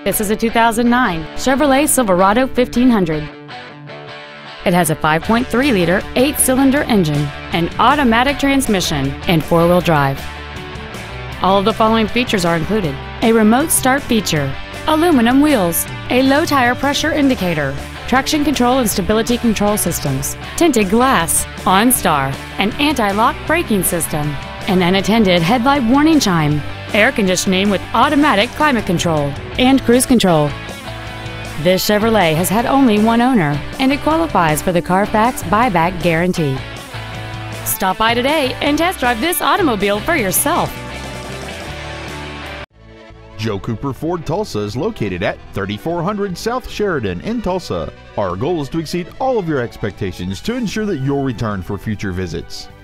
This is a 2009 Chevrolet Silverado 1500. It has a 5.3-liter, 8-cylinder engine, an automatic transmission, and 4-wheel drive. All of the following features are included: a remote start feature, aluminum wheels, a low tire pressure indicator, traction control and stability control systems, tinted glass, OnStar, an anti-lock braking system, an unattended headlight warning chime, air conditioning with automatic climate control, and cruise control. This Chevrolet has had only one owner, and it qualifies for the Carfax buyback guarantee. Stop by today and test drive this automobile for yourself. Joe Cooper Ford Tulsa is located at 3400 South Sheridan in Tulsa. Our goal is to exceed all of your expectations to ensure that you'll return for future visits.